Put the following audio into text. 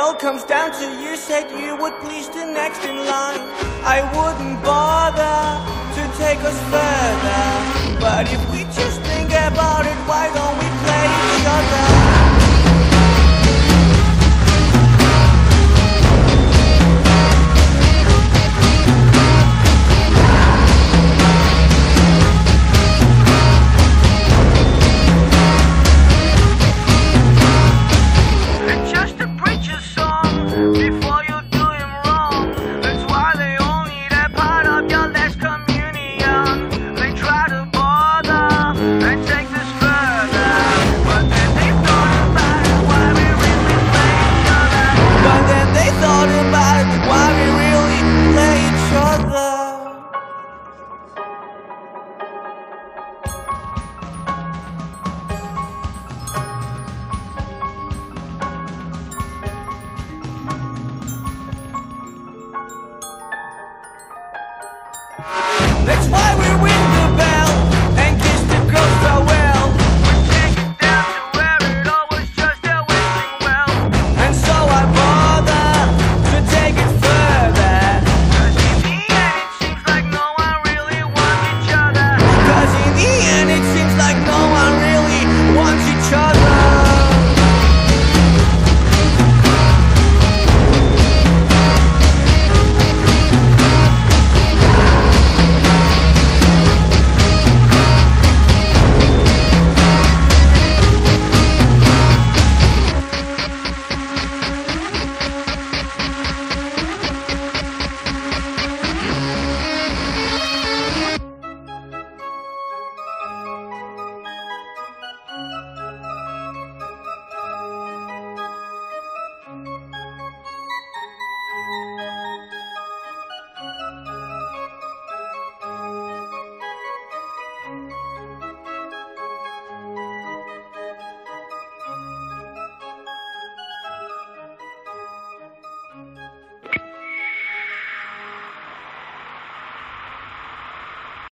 all comes down to you said you would please the next in line. I wouldn't bother to take us further, but if we just think about it, why don't we play each other? That's why we